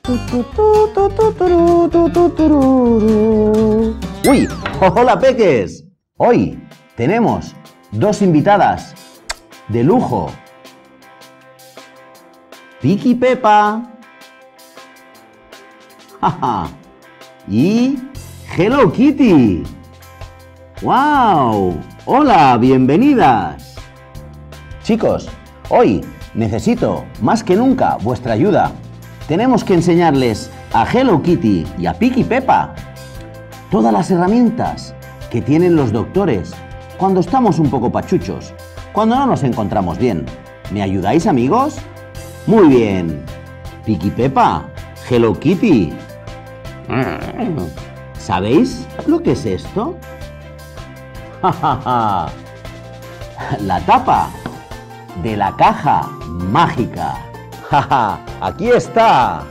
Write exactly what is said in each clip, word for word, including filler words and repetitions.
¡Uy! ¡Hola, peques! Hoy tenemos dos invitadas de lujo. Piqui y Pepa. Y Hello Kitty. ¡Wow! ¡Hola! ¡Bienvenidas! Chicos, hoy necesito más que nunca vuestra ayuda. Tenemos que enseñarles a Hello Kitty y a Piqui y Pepa todas las herramientas que tienen los doctores cuando estamos un poco pachuchos, cuando no nos encontramos bien. ¿Me ayudáis, amigos? Muy bien. Piqui y Pepa, Hello Kitty. ¿Sabéis lo que es esto? La tapa de la caja mágica. Aquí está.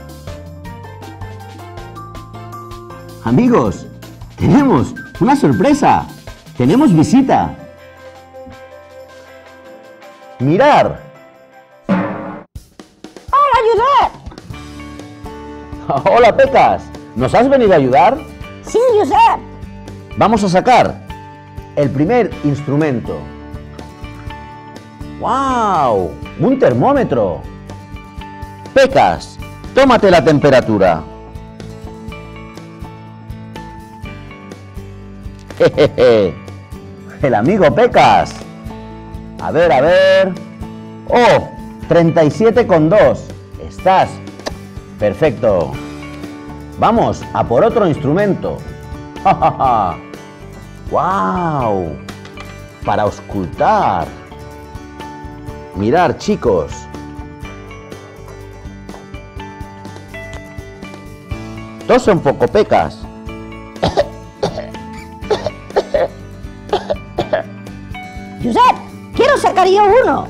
Amigos, tenemos una sorpresa. Tenemos visita. Mirar. ¡Hola, Josep! Hola, Pecas. ¿Nos has venido a ayudar? Sí, Josep. Vamos a sacar el primer instrumento. ¡Wow! ¡Un termómetro! Pecas, tómate la temperatura. Jejeje. El amigo Pecas. A ver, a ver. ¡Oh! treinta y siete coma dos. Estás perfecto. Vamos a por otro instrumento. ¡Wow! Para auscultar. Mirar, chicos. Tose un poco, Pecas. Josep, quiero sacar yo uno.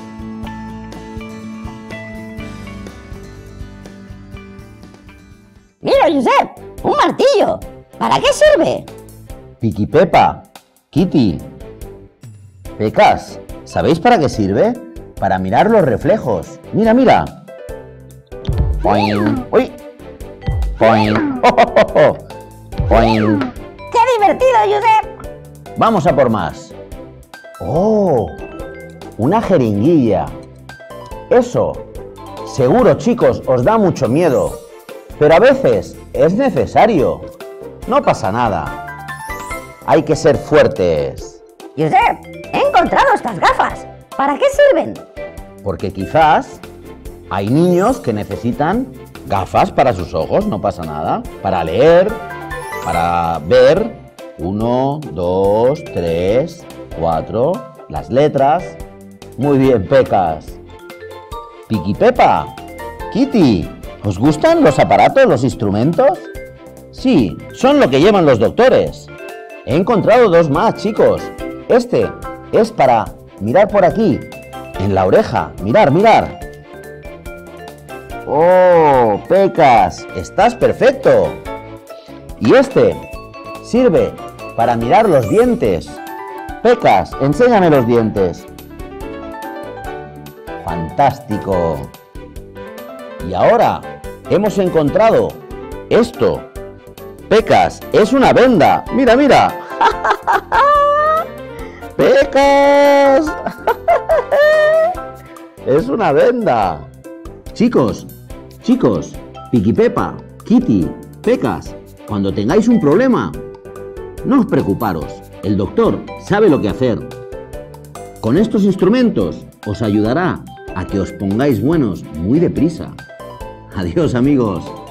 Mira, Josep, un martillo. ¿Para qué sirve? Piqui y Pepa, Kitty, Pecas, ¿sabéis para qué sirve? Para mirar los reflejos. Mira, mira. Poing. ¡Uy! Poing. ¡Oh, oh, oh, oh! Poing. ¡Qué divertido, Josep! Vamos a por más. ¡Oh! Una jeringuilla. Eso, seguro, chicos, os da mucho miedo. Pero a veces es necesario. No pasa nada. Hay que ser fuertes. Josep, he encontrado estas gafas. ¿Para qué sirven? Porque quizás hay niños que necesitan gafas para sus ojos, no pasa nada. Para leer, para ver. Uno, dos, tres, cuatro. Las letras. Muy bien, Pecas. Piqui y Pepa, Kitty, ¿os gustan los aparatos, los instrumentos? Sí, son lo que llevan los doctores. He encontrado dos más, chicos. Este es para mirar por aquí, en la oreja. Mirar, mirar. ¡Oh, Pecas! ¡Estás perfecto! Y este sirve para mirar los dientes. Pecas, enséñame los dientes. ¡Fantástico! Y ahora hemos encontrado esto. Pecas, es una venda. ¡Mira, mira! ¡Pecas! ¡Es una venda! Chicos, chicos, Piqui y Pepa, Kitty, Pecas, cuando tengáis un problema, no os preocuparos. El doctor sabe lo que hacer. Con estos instrumentos os ayudará a que os pongáis buenos muy deprisa. Adiós, amigos.